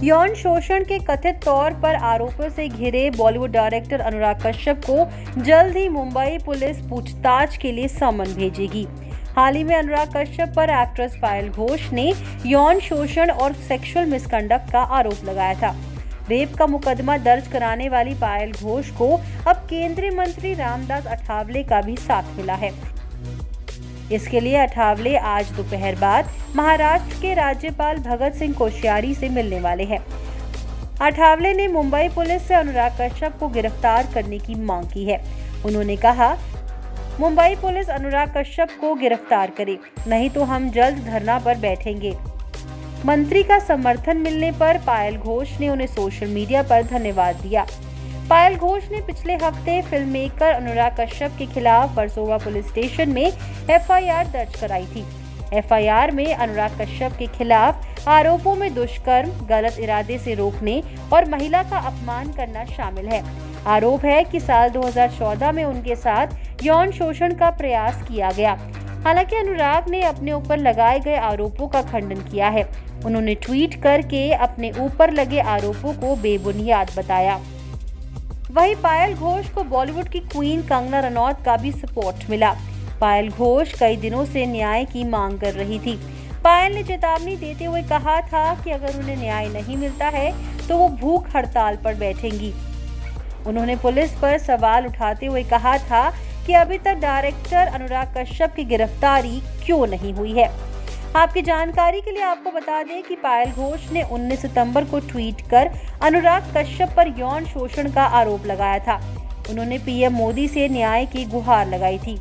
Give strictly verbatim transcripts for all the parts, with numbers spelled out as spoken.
यौन शोषण के कथित तौर पर आरोपों से घिरे बॉलीवुड डायरेक्टर अनुराग कश्यप को जल्द ही मुंबई पुलिस पूछताछ के लिए समन भेजेगी। हाल ही में अनुराग कश्यप पर एक्ट्रेस पायल घोष ने यौन शोषण और सेक्सुअल मिसकंडक्ट का आरोप लगाया था। रेप का मुकदमा दर्ज कराने वाली पायल घोष को अब केंद्रीय मंत्री रामदास अठावले का भी साथ मिला है। इसके लिए अठावले आज दोपहर बाद महाराष्ट्र के राज्यपाल भगत सिंह कोश्यारी से मिलने वाले हैं। अठावले ने मुंबई पुलिस से अनुराग कश्यप को गिरफ्तार करने की मांग की है। उन्होंने कहा, मुंबई पुलिस अनुराग कश्यप को गिरफ्तार करे, नहीं तो हम जल्द धरना पर बैठेंगे। मंत्री का समर्थन मिलने पर पायल घोष ने उन्हें सोशल मीडिया पर धन्यवाद दिया। पायल घोष ने पिछले हफ्ते फिल्म मेकर अनुराग कश्यप के खिलाफ वर्सोवा पुलिस स्टेशन में एफ आई आर दर्ज कराई थी। एफ आई आर में अनुराग कश्यप के खिलाफ आरोपों में दुष्कर्म, गलत इरादे से रोकने और महिला का अपमान करना शामिल है। आरोप है कि साल दो हज़ार चौदह में उनके साथ यौन शोषण का प्रयास किया गया। हालांकि अनुराग ने अपने ऊपर लगाए गए आरोपों का खंडन किया है। उन्होंने ट्वीट करके अपने ऊपर लगे आरोपों को बेबुनियाद बताया। वहीं पायल घोष को बॉलीवुड की क्वीन कंगना रनौत का भी सपोर्ट मिला। पायल घोष कई दिनों से न्याय की मांग कर रही थी। पायल ने चेतावनी देते हुए कहा था कि अगर उन्हें न्याय नहीं मिलता है तो वो भूख हड़ताल पर बैठेंगी। उन्होंने पुलिस पर सवाल उठाते हुए कहा था कि अभी तक डायरेक्टर अनुराग कश्यप की गिरफ्तारी क्यों नहीं हुई है। आपकी जानकारी के लिए आपको बता दें कि पायल घोष ने उन्नीस सितंबर को ट्वीट कर अनुराग कश्यप पर यौन शोषण का आरोप लगाया था। उन्होंने पी एम मोदी से न्याय की गुहार लगाई थी।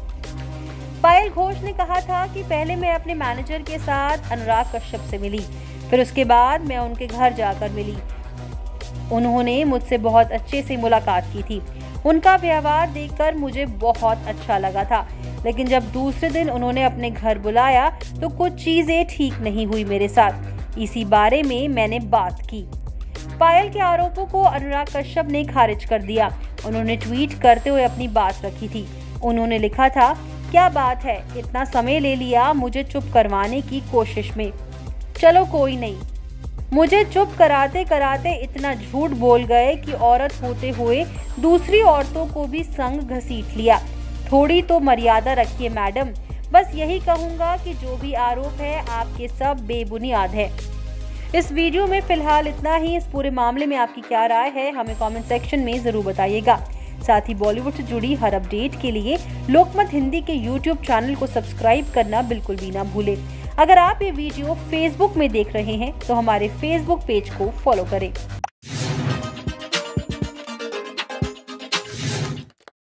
पायल घोष ने कहा था कि पहले मैं अपने मैनेजर के साथ अनुराग कश्यप से मिली, फिर उसके बाद मैं उनके घर जाकर मिली। उन्होंने मुझसे बहुत अच्छे से मुलाकात की थी। उनका व्यवहार देखकर मुझे बहुत अच्छा लगा था, लेकिन जब दूसरे दिन उन्होंने अपने घर बुलाया तो कुछ चीजें ठीक नहीं हुई मेरे साथ। इसी बारे में मैंने बात की। पायल के आरोपों को अनुराग कश्यप ने खारिज कर दिया। उन्होंने ट्वीट करते हुए अपनी बात रखी थी। उन्होंने लिखा था, क्या बात है, इतना समय ले लिया मुझे चुप करवाने की कोशिश में। चलो कोई नहीं, मुझे चुप कराते कराते इतना झूठ बोल गए कि औरत होते हुए दूसरी औरतों को भी संग घसीट लिया। थोड़ी तो मर्यादा रखिए मैडम। बस यही कहूंगा कि जो भी आरोप है आपके सब बेबुनियाद है। इस वीडियो में फिलहाल इतना ही। इस पूरे मामले में आपकी क्या राय है हमें कमेंट सेक्शन में जरूर बताइएगा। साथ ही बॉलीवुड से जुड़ी हर अपडेट के लिए लोकमत हिंदी के यूट्यूब चैनल को सब्सक्राइब करना बिल्कुल भी ना भूलें। अगर आप ये वीडियो फेसबुक में देख रहे हैं तो हमारे फेसबुक पेज को फॉलो करें।